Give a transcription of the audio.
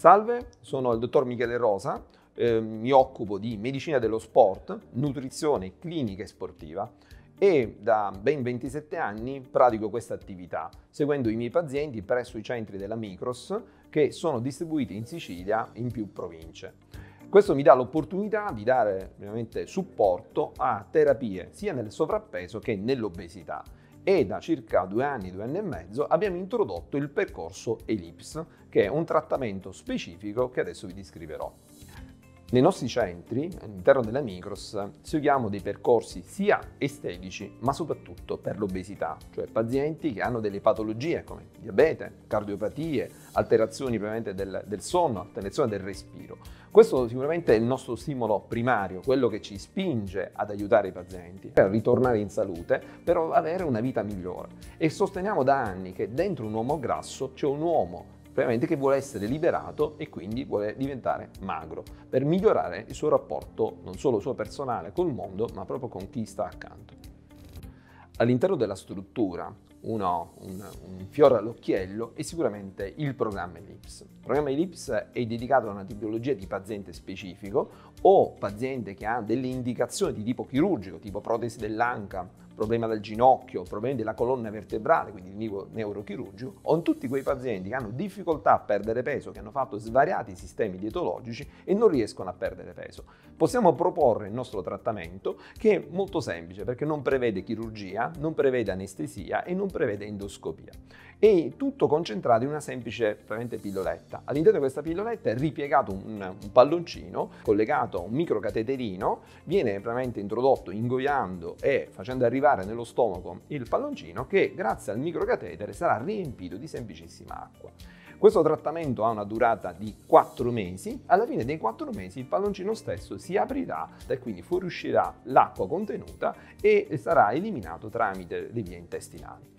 Salve, sono il dottor Michele Rosa, mi occupo di medicina dello sport, nutrizione clinica e sportiva e da ben 27 anni pratico questa attività, seguendo i miei pazienti presso i centri della Micros che sono distribuiti in Sicilia in più province. Questo mi dà l'opportunità di dare veramente supporto a terapie sia nel sovrappeso che nell'obesità. E da circa 2 anni e mezzo abbiamo introdotto il percorso ELIPS, che è un trattamento specifico che adesso vi descriverò. Nei nostri centri, all'interno della Micros, seguiamo dei percorsi sia estetici, ma soprattutto per l'obesità, cioè pazienti che hanno delle patologie come diabete, cardiopatie, alterazioni del sonno, alterazione del respiro. Questo sicuramente è il nostro stimolo primario, quello che ci spinge ad aiutare i pazienti per ritornare in salute, per avere una vita migliore. E sosteniamo da anni che dentro un uomo grasso c'è un uomo che vuole essere liberato e quindi vuole diventare magro per migliorare il suo rapporto non solo suo personale col mondo, ma proprio con chi sta accanto. All'interno della struttura un fiore all'occhiello è sicuramente il programma ELIPS. Il programma ELIPS è dedicato a una tipologia di paziente specifico o paziente che ha delle indicazioni di tipo chirurgico, tipo protesi dell'anca, problema del ginocchio, problemi della colonna vertebrale, quindi di tipo neurochirurgico, o tutti quei pazienti che hanno difficoltà a perdere peso, che hanno fatto svariati sistemi dietologici e non riescono a perdere peso. Possiamo proporre il nostro trattamento, che è molto semplice perché non prevede chirurgia, non prevede anestesia e non prevede endoscopia. È tutto concentrato in una semplice pilloletta. All'interno di questa pilloletta è ripiegato un palloncino collegato a un microcateterino, viene introdotto ingoiando e facendo arrivare nello stomaco il palloncino che grazie al microcatetere sarà riempito di semplicissima acqua. Questo trattamento ha una durata di 4 mesi, alla fine dei 4 mesi il palloncino stesso si aprirà e quindi fuoriuscirà l'acqua contenuta e sarà eliminato tramite le vie intestinali.